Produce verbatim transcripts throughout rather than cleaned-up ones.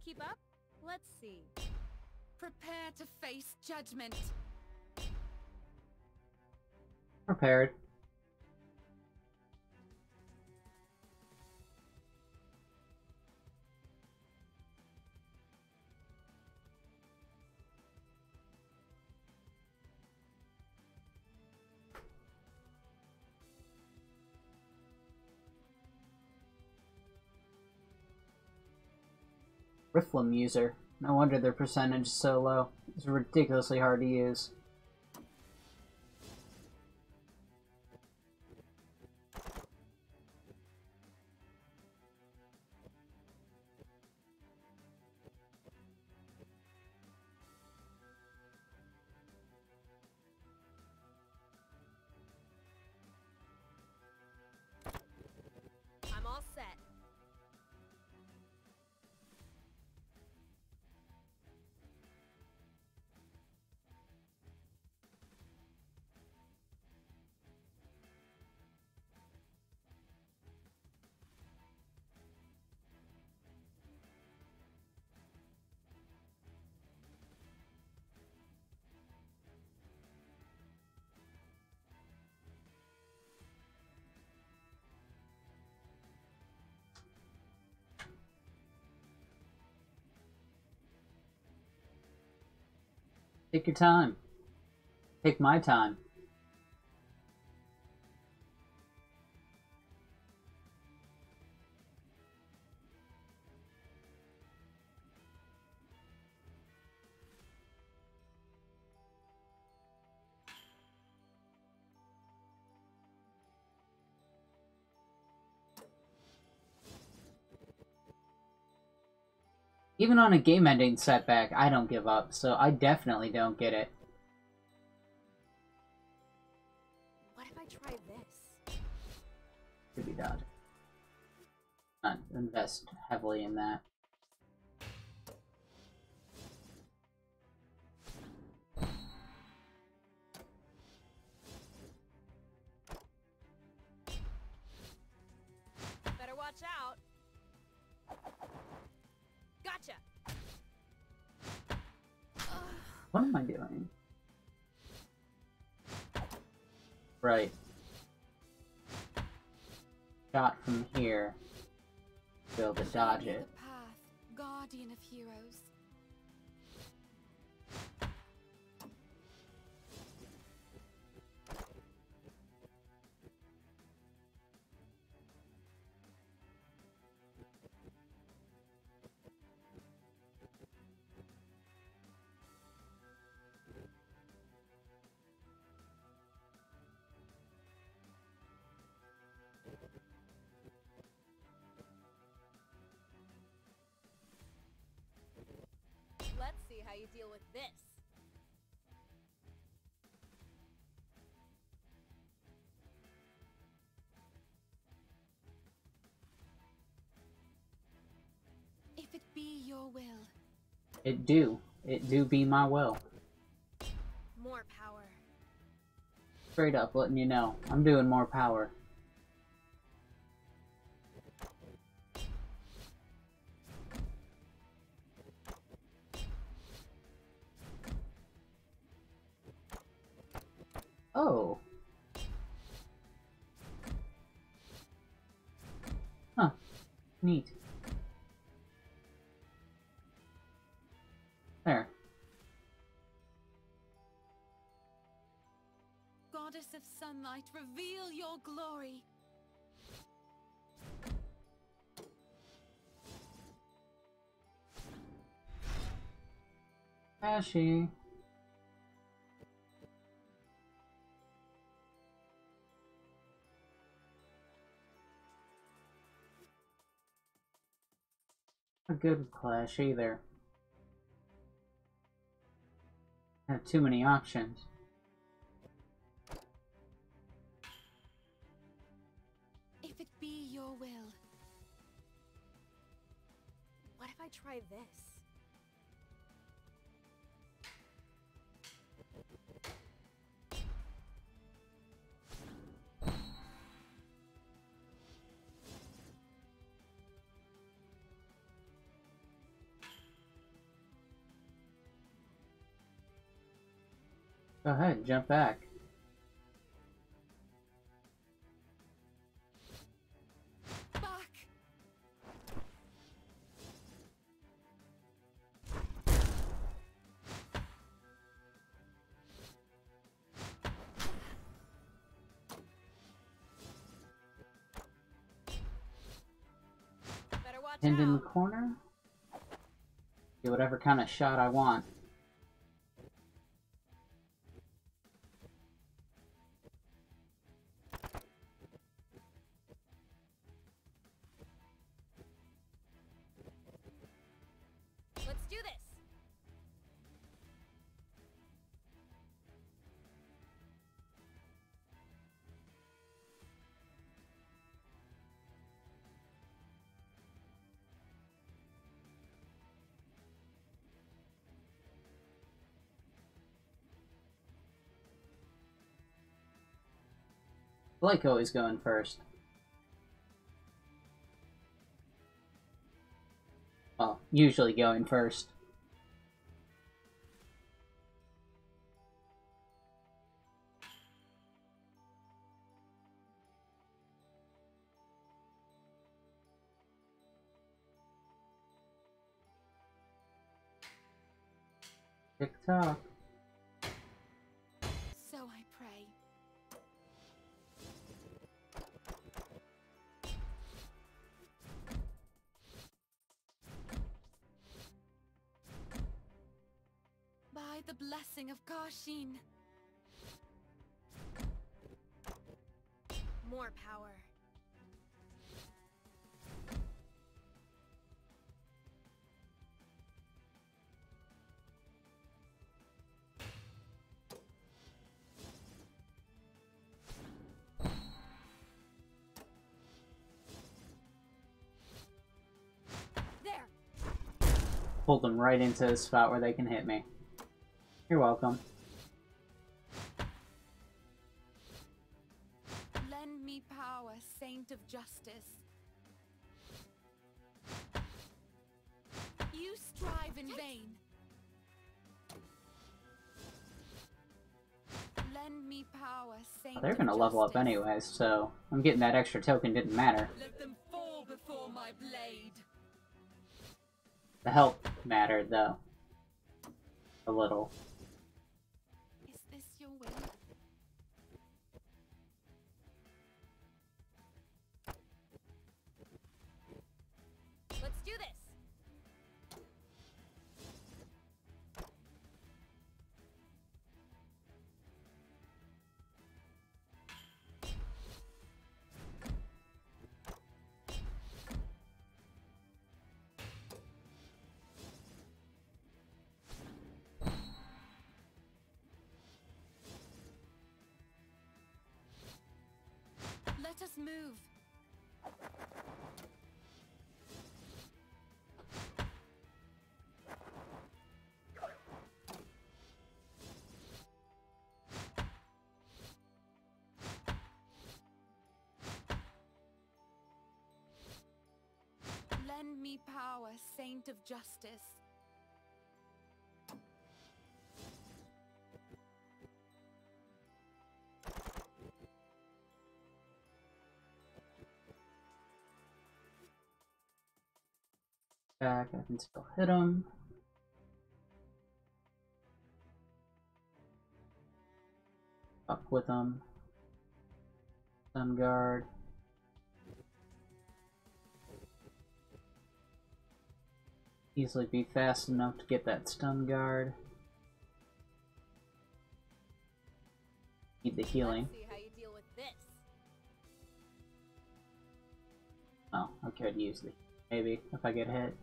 keep up? Let's see. Prepare to face judgment. Prepared. Rifflem user. No wonder their percentage is so low. It's ridiculously hard to use. I'm all set. Take your time. Take my time. Even on a game-ending setback, I don't give up, so I definitely don't get it. What if I try this? Could be dodging. Not invest heavily in that. Better watch out. Gotcha. What am I doing? Right. Shot from here. Be able to dodge it. The path, guardian of heroes. Let's see how you deal with this. If it be your will. It do. It do be my will. More power. Straight up letting you know. I'm doing more power. Oh. Huh. Neat. There. Goddess of sunlight, reveal your glory. Ashy. Not good with Clash either. I have too many options. If it be your will. What if I try this? Go ahead, jump back. Back. Better watch Pinned in the out. corner. Get whatever kind of shot I want. Let's do this. I like always going first. Well, usually going first. Tick tock. So I pray. By the blessing of Kashin. More power. There. Pulled them right into the spot where they can hit me. You're welcome. Lend me power, saint of justice. You strive in vain. Lend me power, saint Oh, they're of gonna level up justice. anyways, so I'm getting that extra token didn't matter. Let them fall before my blade. The help mattered though. A little. Is this your will? Let's do this. Let us move. Lend me power, saint of justice. Back, I can still hit him. Up with him. Sun guard. Easily be fast enough to get that stun guard. Need the healing. Let's see how you deal with this. Oh, I could use the maybe if I get hit.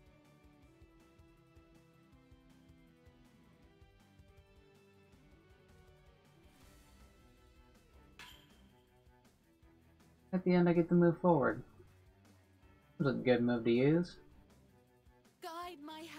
At the end, I get to move forward. It was a good move to use. Guide my hand.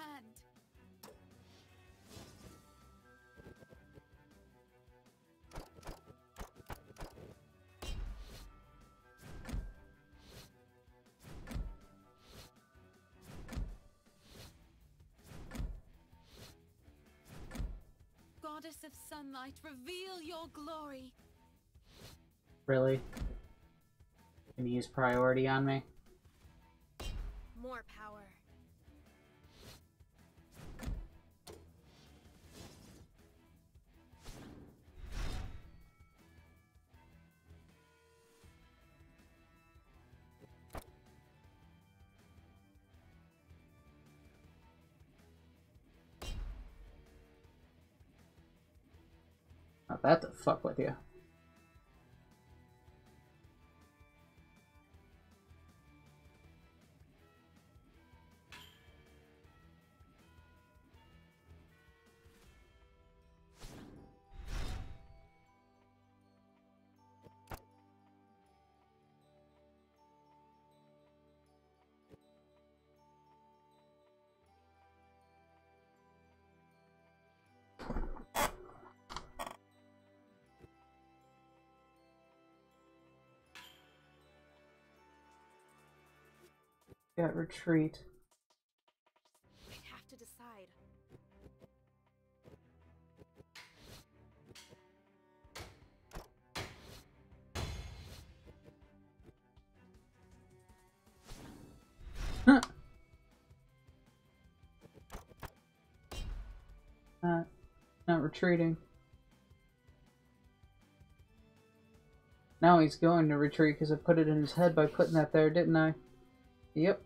Goddess of sunlight, reveal your glory. Really? Can you use priority on me? More power. Not that to fuck with you. Got retreat. I have to decide. Huh. Not, not retreating. Now he's going to retreat because I put it in his head by putting that there, didn't I? Yep.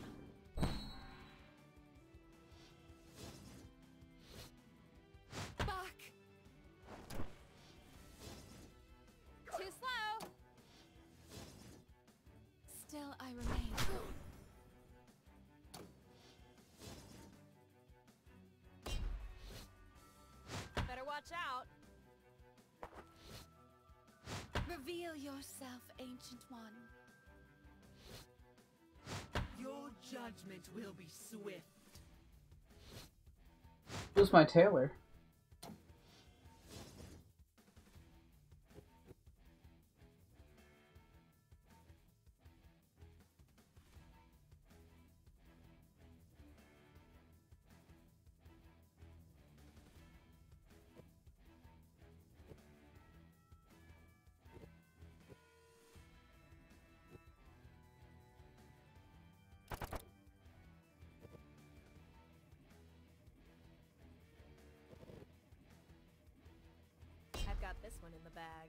Back. Too slow. Still I remain. Better watch out. Reveal yourself, Ancient One. Your judgment will be swift. Who's my tailor? I've got this one in the bag.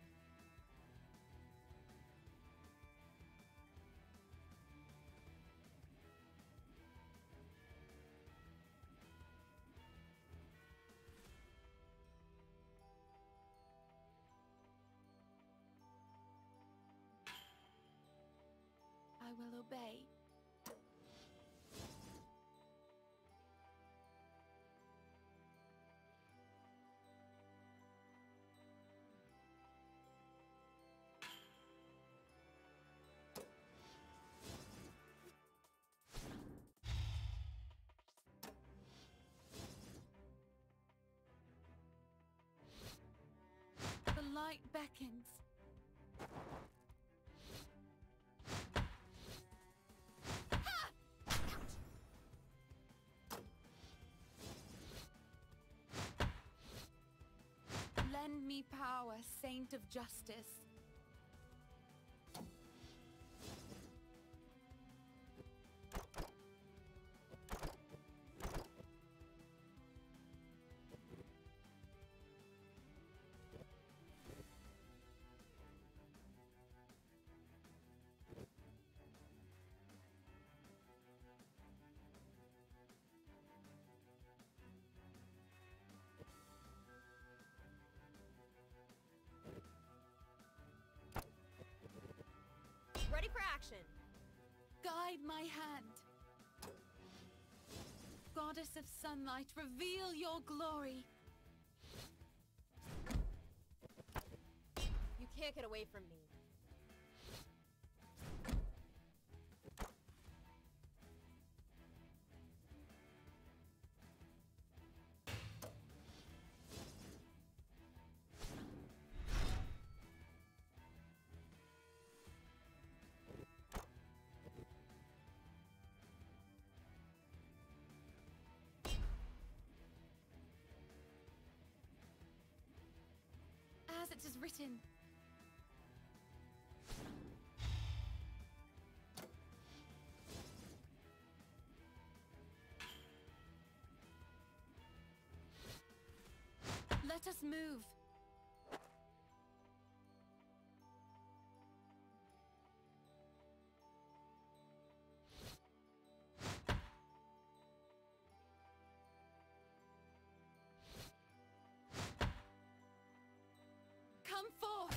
I will obey. The light beckons. Ha! Lend me power, Saint of Justice. Ready for action. Guide my hand. Goddess of sunlight, reveal your glory. You can't get away from me. it is written. Let us move. Come forth.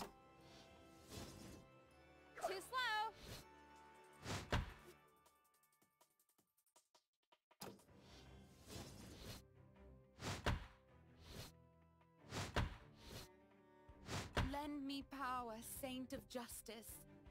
Too slow. Lend me power, Saint of Justice.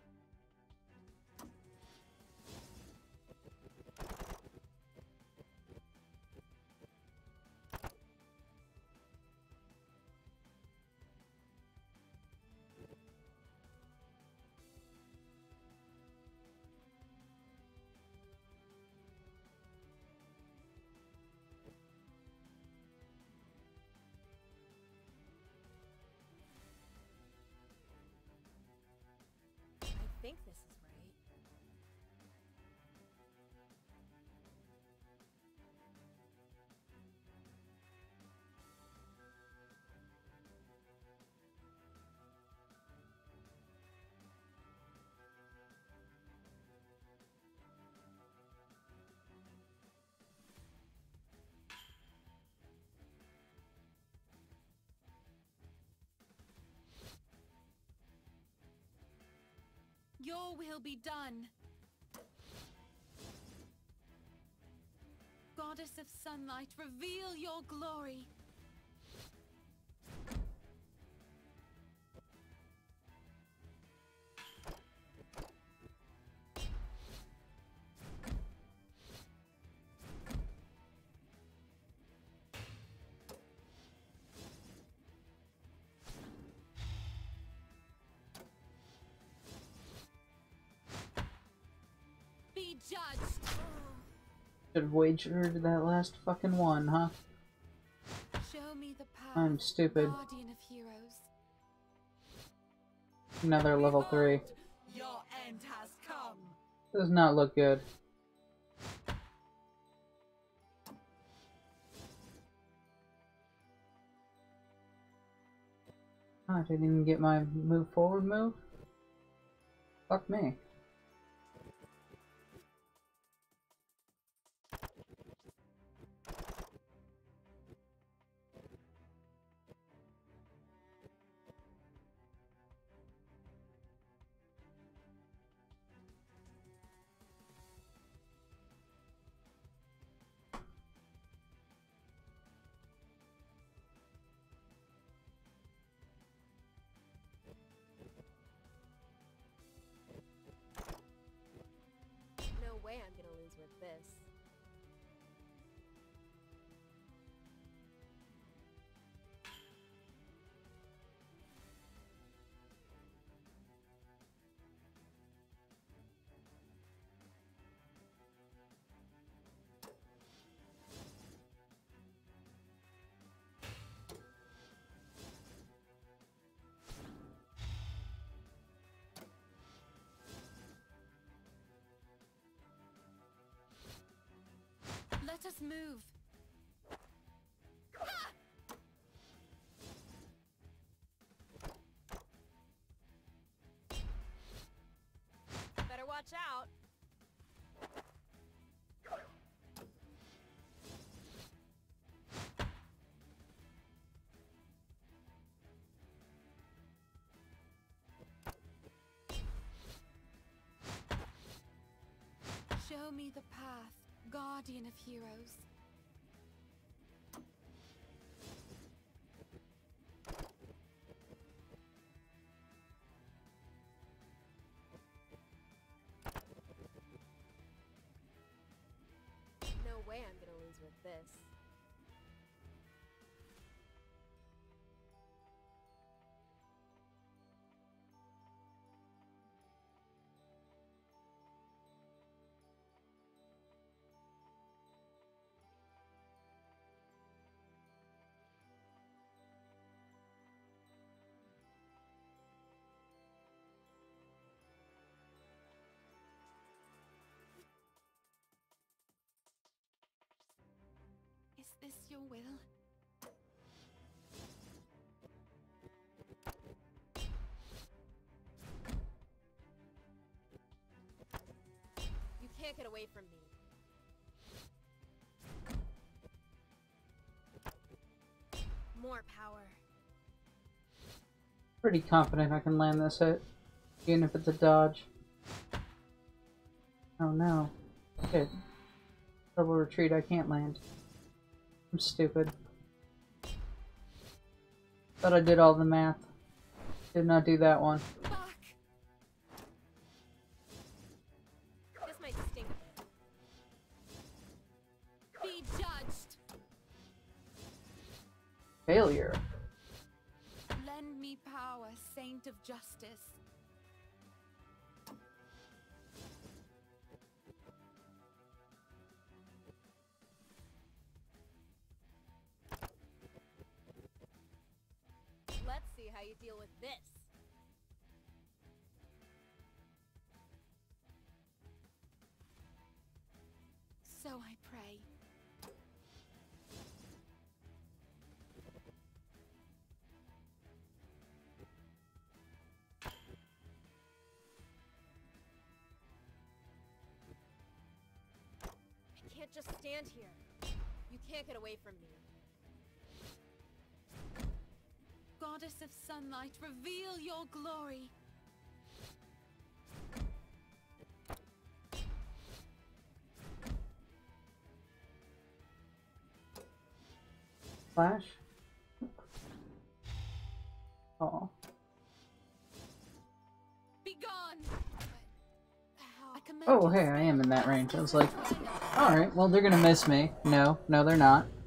I think this is right. Your will be done. Goddess of sunlight, reveal your glory. Be judged. Should have wagered that last fucking one, huh? Show me the path. I'm stupid. Guardian of heroes. Another level three. Your end has come. Does not look good. Oh, I didn't even get my move forward move? Fuck me. No way I'm gonna lose with this. Let us move. Better watch out. Show me the path, guardian of heroes. No way I'm gonna lose with this. this your will? You can't get away from me. More power. Pretty confident I can land this hit, even if it's a dodge. Oh no. Shit. Double retreat I can't land. I'm stupid. Thought I did all the math. Did not do that one. Back! This might sting a bit. Be judged! Failure. Lend me power, saint of justice. Let's see how you deal with this. So I pray. I can't just stand here. You can't get away from me. Goddess of sunlight, reveal your glory. Flash? Oh. Be gone! I command Oh, you hey, to I stay am in that fast range. I as was my like, fire. alright, well, they're gonna miss me. No, no, they're not.